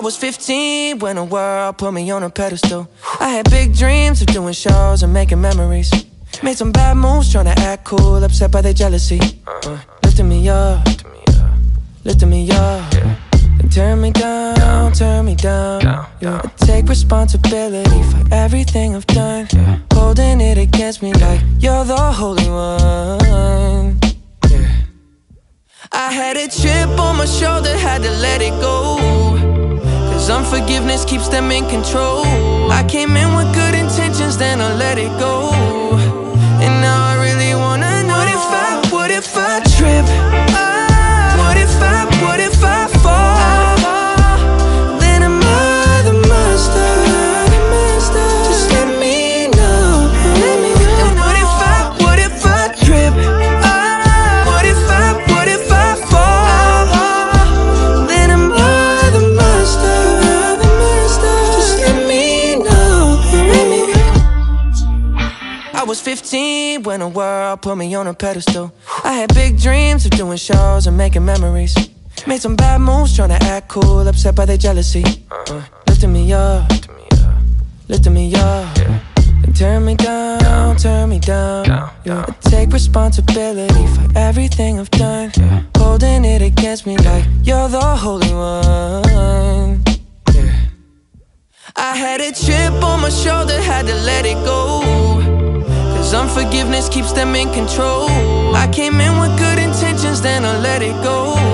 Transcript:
was 15 when the world put me on a pedestal. I had big dreams of doing shows and making memories. Made some bad moves trying to act cool, upset by their jealousy. Lifting me up, lifting me up, and turn me down, turn me down. I take responsibility for everything I've done, holding it against me like you're the holy one. I had a chip on my shoulder, had to let it go, cause unforgiveness keeps them in control. I came in with good intentions, then I let it go, and now I really wanna know, what if I trip? What if I fall? Then am I the master? Just let me know. And what if I trip? What if I fall? Then am I the master? Just let me know. I was 15 when the world put me on a pedestal. I had big dreams of doing shows and making memories. Made some bad moves trying to act cool, upset by their jealousy. Lifting me up, lifting me up, and turn me down, turn me down. I take responsibility for everything I've done, holding it against me like you're the holy one. I had a chip on my shoulder, had to let it go, cause unforgiveness keeps them in control. I came in with good intentions, then I let it go,